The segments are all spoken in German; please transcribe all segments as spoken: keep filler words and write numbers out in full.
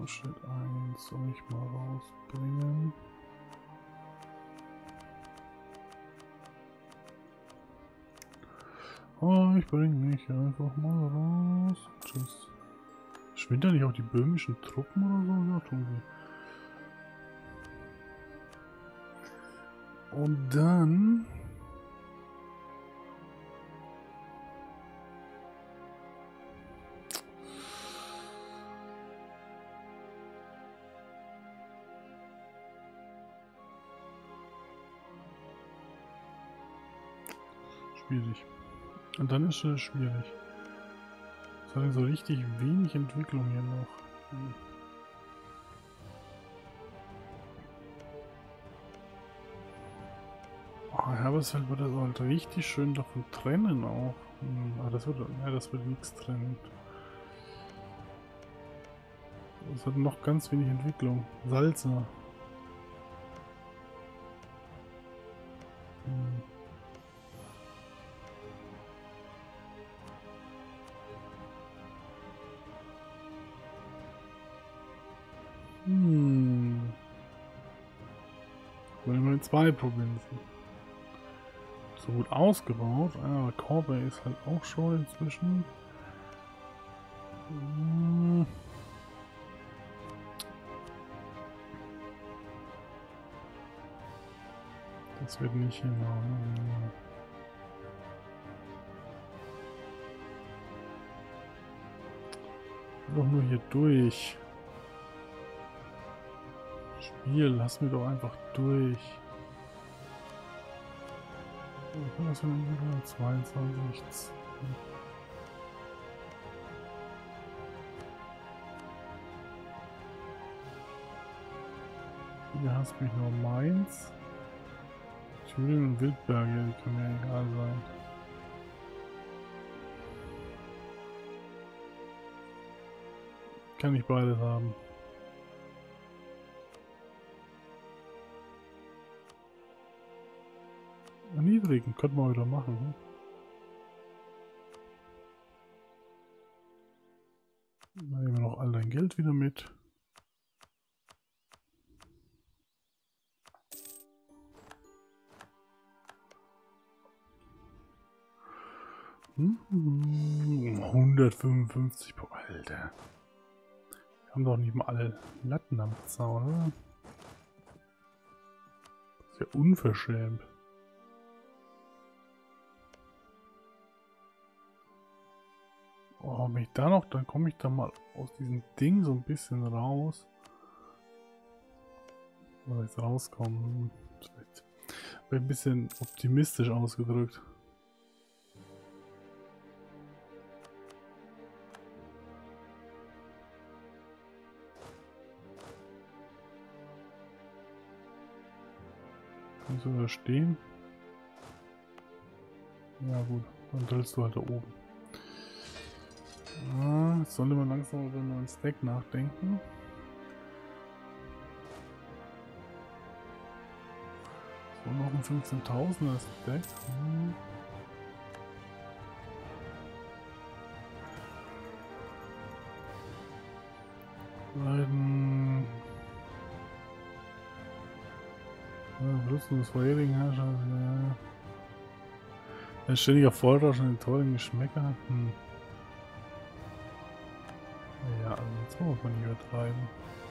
Schritt eins soll ich mal rausbringen. Oh, ich bringe mich einfach mal raus. Tschüss. Schwindet nicht auch die böhmischen Truppen oder so? Ja, tun sie. Und dann... Schwierig. Und dann ist es schwierig. Es hat so richtig wenig Entwicklung hier noch. Hm. Oh, Herbersfeld wird das halt richtig schön davon trennen auch. Hm, aber das wird, ja, das wird nichts trennen. Es hat noch ganz wenig Entwicklung. Salza. Hm. Hm. Wir haben immerhin zwei Provinzen. So gut ausgebaut. Ah, Corbe ist halt auch schon inzwischen. Hm. Das wird nicht hinhauen. Doch nur hier durch. Spiel, lass mich doch einfach durch. Was für ein zweiundzwanzig. Hier hast mich nur Mainz. Thüringen und Wildberge, die können mir egal sein. Kann ich beides haben. Erniedrigen könnte man wieder machen. Hm? Dann nehmen wir noch all dein Geld wieder mit. Hm, hundertfünfundfünfzig. Alter. Wir haben doch nicht mal alle Latten am Zaun, oder? Das ist ja unverschämt. Oh, wenn ich da noch, dann komme ich da mal aus diesem Ding so ein bisschen raus. Oder jetzt rauskommen. Vielleicht ein bisschen optimistisch ausgedrückt. Kannst du da stehen? Ja gut, dann drillst du halt da oben. Ah, jetzt sollte man langsam über einen neuen Stack nachdenken. So, noch ein fünfzehntausender Stack. Hm. Leiden. Ja, Rüstung des vorherigen Herrschers. Ja. Ein ständiger Vorrausch an den teuren Geschmäcker. Hm. Ja, also so muss man nicht übertreiben.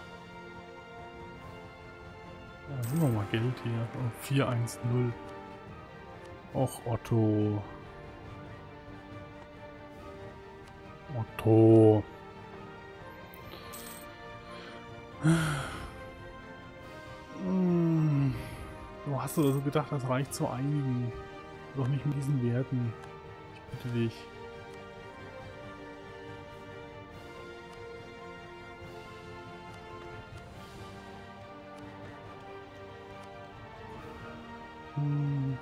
Ja, nehmen wir mal Geld hier. Und vier eins null. Och, Otto. Otto. Hm. Du hast du also gedacht, das reicht zu einigen. Doch nicht mit diesen Werten. Ich bitte dich. Hm.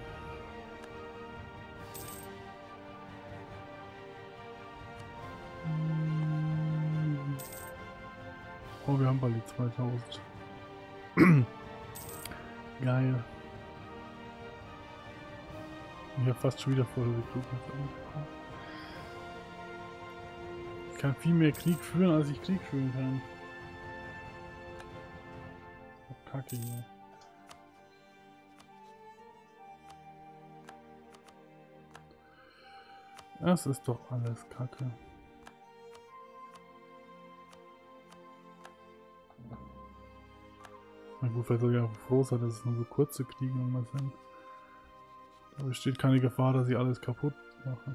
Hm. Oh, wir haben bald die zweitausend. Geil. Ich habe fast schon wieder vor der Recruitment angekommen. Ich kann viel mehr Krieg führen, als ich Krieg führen kann. Kacke hier. Das ist doch alles Kacke. Na gut, vielleicht soll ich auch froh sein, dass es nur so kurze Kriege immer sind. Da besteht keine Gefahr, dass sie alles kaputt machen.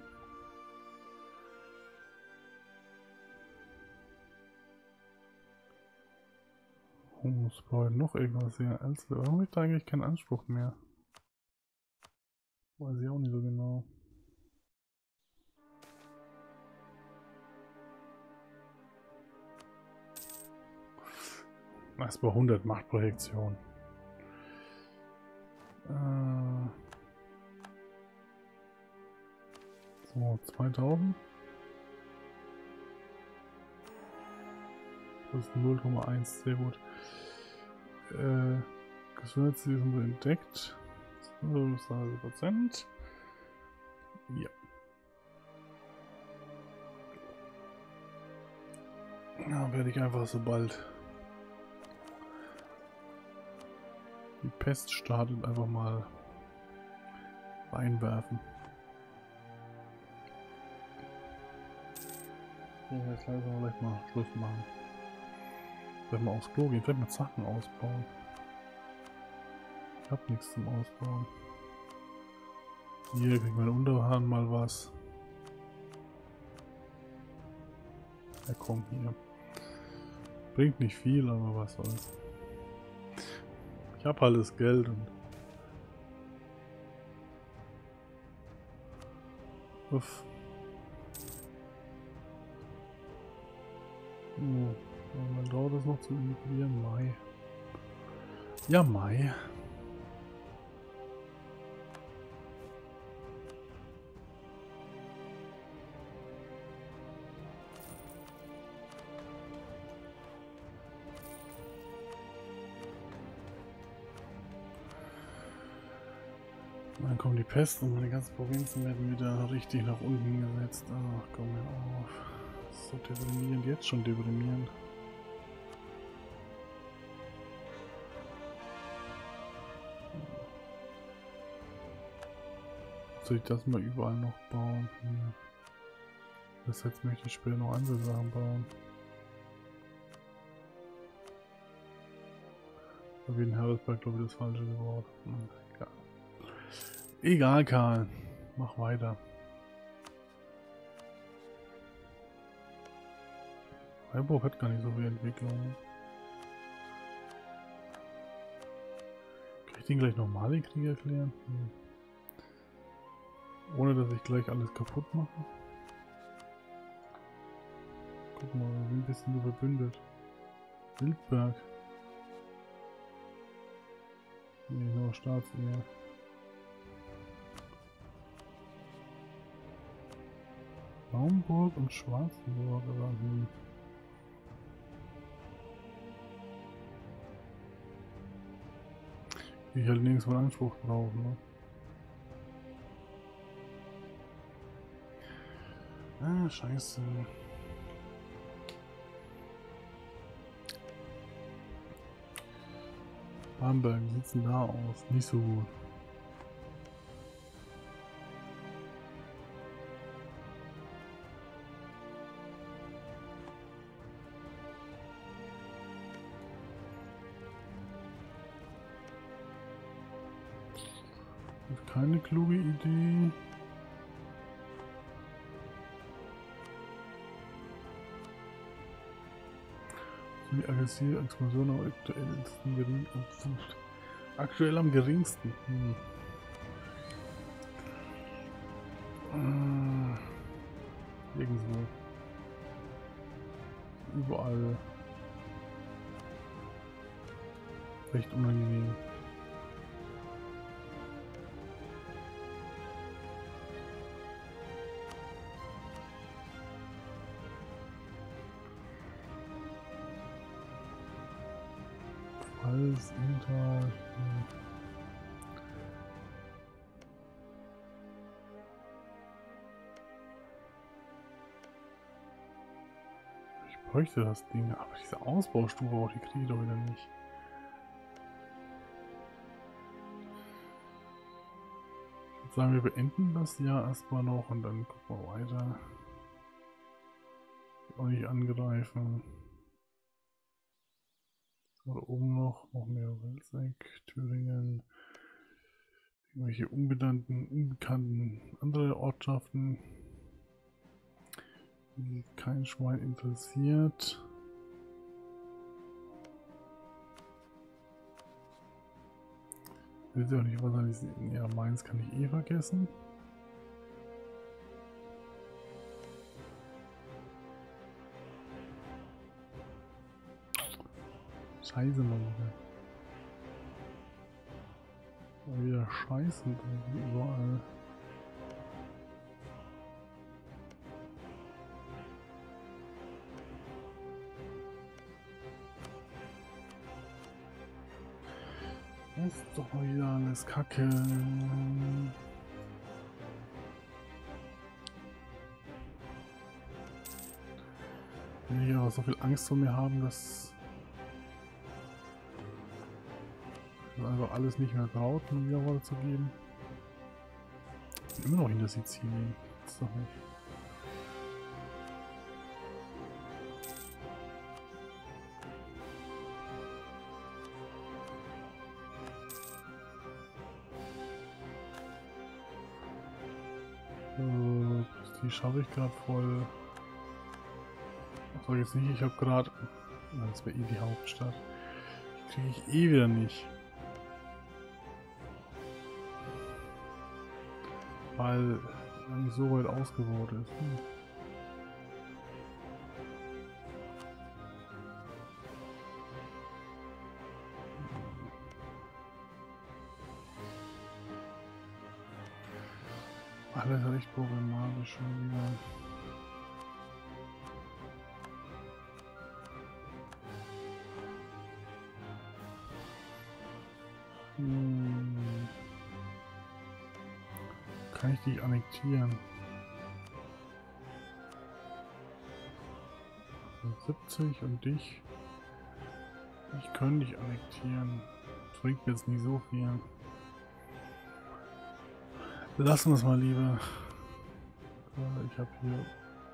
Oh, muss brauchen noch irgendwas hier. Elsewhere. Warum habe ich da eigentlich keinen Anspruch mehr? Weiß ich auch nicht so genau. Erstmal hundert Machtprojektion. Äh so, zweitausend. Das ist null Komma eins, sehr gut. Äh, Gesundheitslesen wurde entdeckt. dreißig Prozent. Ja. Ja, werde ich einfach sobald die Pest startet einfach mal reinwerfen. So, jetzt lassen wir gleich mal Schluss machen. Vielleicht mal aufs Klo gehen, vielleicht mal Sachen ausbauen. Ich hab nichts zum Ausbauen. Hier kriegt mein Unterhahn mal was. Ja komm, hier. Bringt nicht viel, aber was soll's. Ich hab halt das Geld und... Uff. Oh, dann dauert das noch zu integrieren. Mai. Ja, Mai. Dann kommt die Pest und meine ganzen Provinzen werden wieder richtig nach unten gesetzt. Ach, komm mir auf. So deprimierend, jetzt schon deprimierend. Soll ich das mal überall noch bauen? Hm. Das jetzt möchte ich später noch andere Sachen bauen. Da wird in Harrisburg, glaube ich, das falsche Wort. Hm, egal. Egal, Karl. Mach weiter. Freiburg hat gar nicht so viel Entwicklung. Kann ich den gleich nochmal den Krieg erklären? Hm. Ohne dass ich gleich alles kaputt mache. Guck mal, wir sind ein bisschen so verbündet. Wildberg. Nee, nur Staatsehe. Naumburg und Schwarzenburg, aber hm. Ich halt nirgends mal Anspruch drauf, ne? Ah, scheiße. Bamberg, wie sieht's denn da aus? Nicht so gut. Keine kluge Idee. Die aggressive Explosion am aktuellsten gering aktuell am geringsten. Hm. Äh, irgendwo. Überall. Recht unangenehm. Alles Inter. Hm. Ich bräuchte das Ding, aber diese Ausbaustufe auch, die kriege ich doch wieder nicht. sagen, wir beenden das Jahr erstmal noch und dann gucken wir weiter. Auch nicht angreifen. Oder oben noch, noch mehr Welseck, Thüringen, irgendwelche unbenannten, unbekannten andere Ortschaften, die kein Schwein interessiert. Ich will sie auch nicht wahrscheinlich sehen. Ja, Mainz kann ich eh vergessen. Scheiße, mal wieder. Mal wieder Scheiße drin, überall. Das ist doch mal wieder alles Kacke. Wenn die hier so viel Angst vor mir haben, dass einfach alles nicht mehr traut, mir wieder Worte zu geben. Ich bin immer noch hinter Sizilien. Das ist doch nicht. Äh, die schaffe ich gerade voll. Ich sage jetzt nicht, ich habe gerade. Das wäre eh die Hauptstadt. Die kriege ich eh wieder nicht. Weil er nicht so weit ausgebaut ist. Hm. Alles recht problematisch schon wieder. Hm. Kann ich dich annektieren? siebzig und dich. Ich könnte dich annektieren. Das bringt mir jetzt nicht so viel. Lassen wir es mal lieber. Ich habe hier.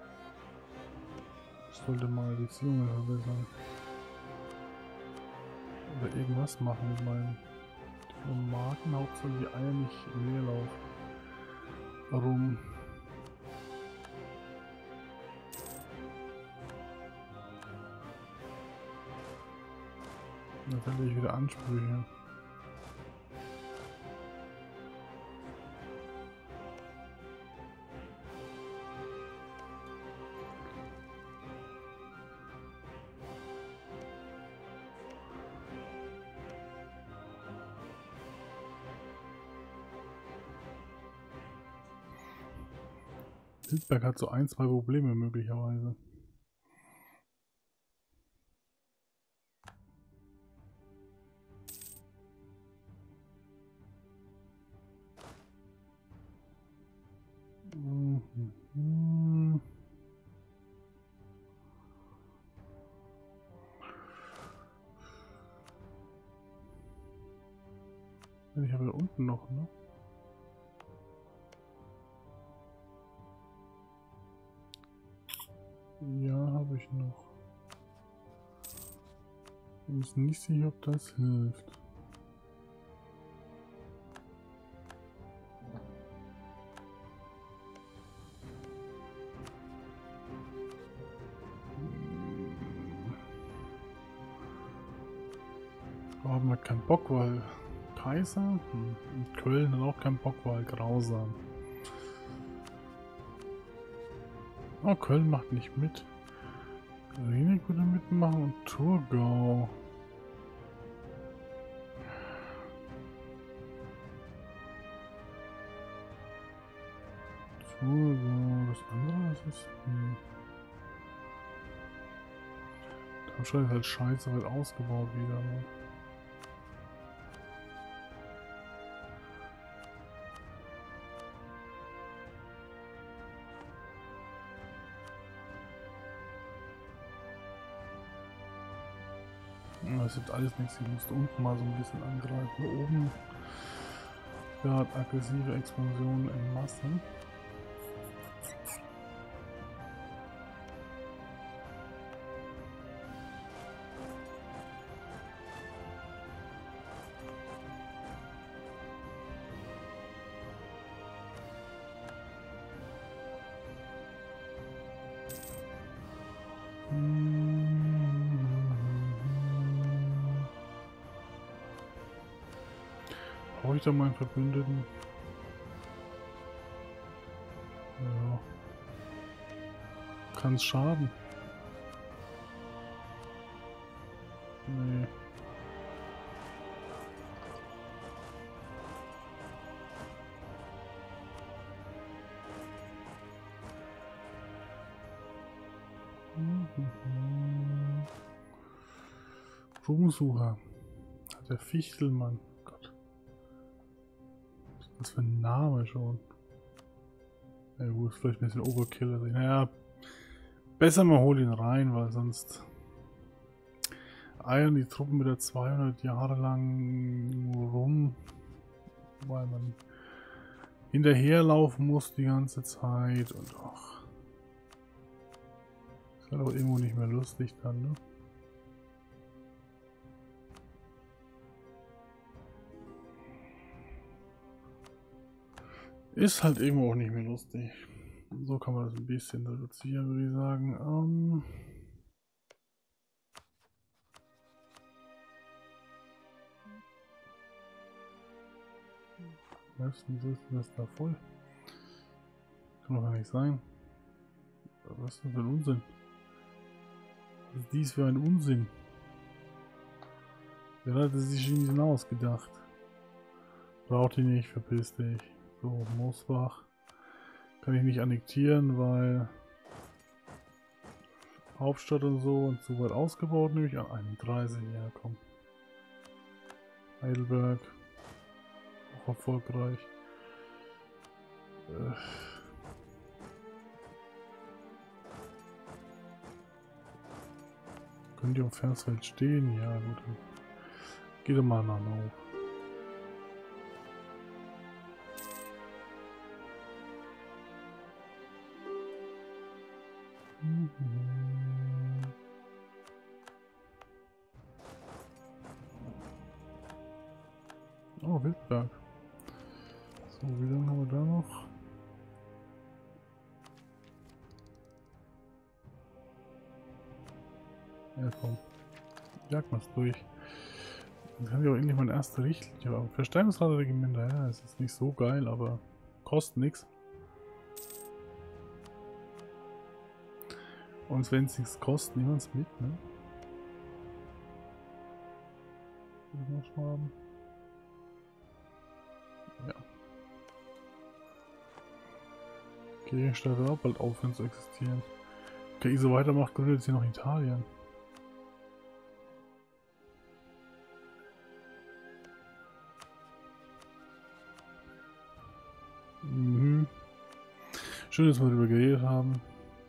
Ich sollte mal Beziehungen verbessern. Oder irgendwas machen mit meinen Marken. Hauptsache die Eier nicht im Leerlauf. Warum? Da werde ich wieder Ansprüche. Hildberg hat so ein, zwei Probleme möglicherweise. Mhm. Ich habe da unten noch, ne? Ja, habe ich noch. Wir müssen nicht sehen, ob das hilft. Da haben wir keinen Bock, weil Kaiser hm. und Köln hat auch keinen Bock, weil grausam. Oh, Köln macht nicht mit. Rieneck würde mitmachen und Thurgau. Thurgau, das andere, was ist? Hm. Darmstadt ist halt scheiße weit ausgebaut wieder. Ne? Das hilft alles nichts, ich musste unten mal so ein bisschen angreifen. Oben Grad aggressive Expansion in Masse. Brauche ich da meinen Verbündeten? Ja. Kann es schaden? Nee. Ruhmsucher. Der Fichtelmann. Gott. Was ist das für ein Name schon? Ja gut, vielleicht ein bisschen Overkill. Also, naja, besser mal hol ihn rein, weil sonst eiern die Truppen wieder zweihundert Jahre lang nur rum, weil man hinterherlaufen muss die ganze Zeit und ach, ist halt auch irgendwo nicht mehr lustig dann, ne? Ist halt irgendwo auch nicht mehr lustig. So kann man das ein bisschen reduzieren, würde ich sagen. Ähm Was ist denn das da voll? Kann doch gar nicht sein. Was ist denn für ein Unsinn? Was ist dies für ein Unsinn? Wer hat sich diesen ausgedacht? Braucht ihn nicht, verpiss dich. So, Moosbach kann ich nicht annektieren, weil Hauptstadt und so und so weit ausgebaut, nämlich an einunddreißig, ja komm. Heidelberg, auch erfolgreich. Äh. Könnt ihr auf Versfeld stehen? Ja gut. Geht doch mal nach hoch. Oh, Wildberg. So, wie lange haben wir da noch? Ja, komm. Jagt mal's durch. Jetzt habe ich auch endlich mein erste Richtlinie. Verstärkungsradarregimenter, ja, es ist nicht so geil, aber kostet nichts. Und wenn es nichts kostet, nehmen wir es mit, ne? Haben. Ja. Okay, startet auch bald aufhören zu existieren. Okay, so weitermacht, gründet jetzt hier noch Italien. Mhm. Schön, dass wir darüber geredet haben.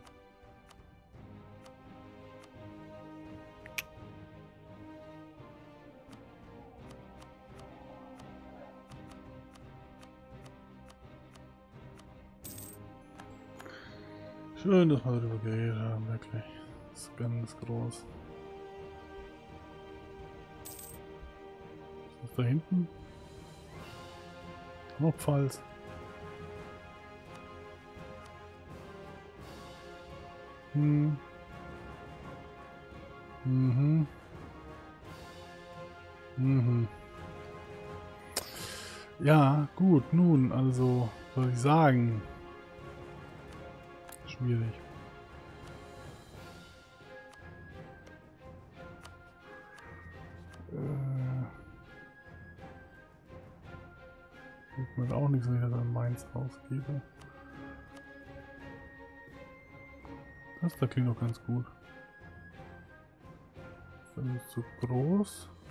Schön, dass wir darüber geredet haben, wirklich. Das ist ganz groß. Was ist da hinten? Noch Pfalz. Hm. Mhm. Mhm. Ja, gut, nun, also, soll ich sagen. Schwierig. Äh. Sieht man auch nicht so, wenn ich dann Mainz rausgebe. Das da klingt doch ganz gut. Das ist zu groß.